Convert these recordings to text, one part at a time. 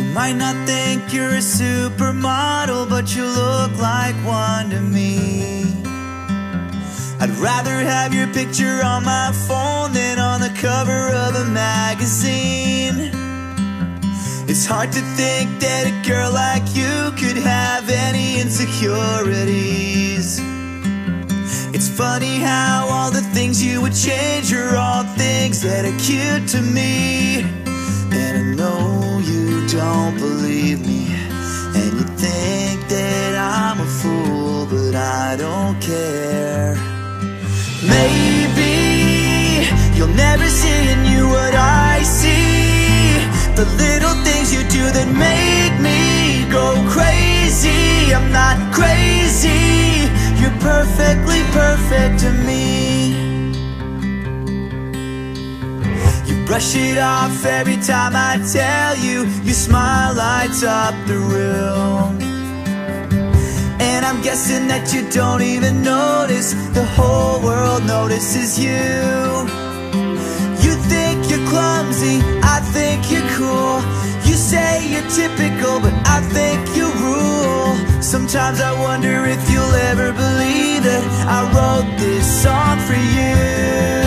Might not think you're a supermodel, but you look like one to me. I'd rather have your picture on my phone than on the cover of a magazine. It's hard to think that a girl like you could have any insecurities. It's funny how all the things you would change are all things that are cute to me. And I know you don't believe me, and you think that I'm a fool, but I don't care. Maybe you'll never see in you what I see, the little things you do that make me go crazy. I'm not crazy, you're perfectly perfect to me. You brush it off every time I tell you. Your smile lights up the room, and I'm guessing that you don't even notice. The whole world notices you. You think you're clumsy, I think you're cool. You say you're typical, but I think you rule. Sometimes I wonder if you'll ever believe that I wrote this song for you.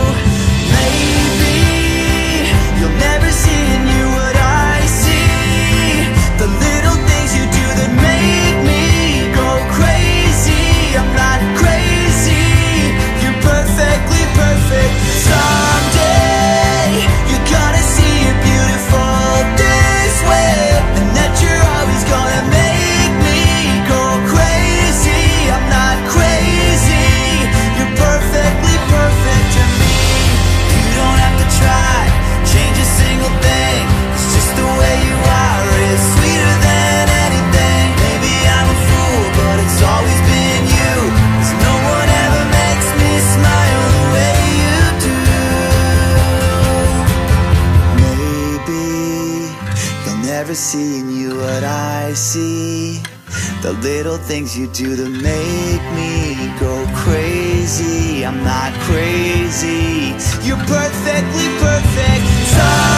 Maybe you'll never see in you what I see, the little things you do that make me go crazy. I'm not crazy, you're perfectly perfect. Someday you're gonna see you're beautiful this way, and that you're always gonna make me go crazy. I'm not crazy, you're perfectly perfect to me. You don't have to try, change a single thing. It's just the way you are, it's sweeter than anything. Maybe I'm a fool, but it's always been you, 'cause no one ever makes me smile the way you do. Maybe you'll never see in you what I see, the little things you do to make me go crazy. I'm not crazy, you're perfectly perfect.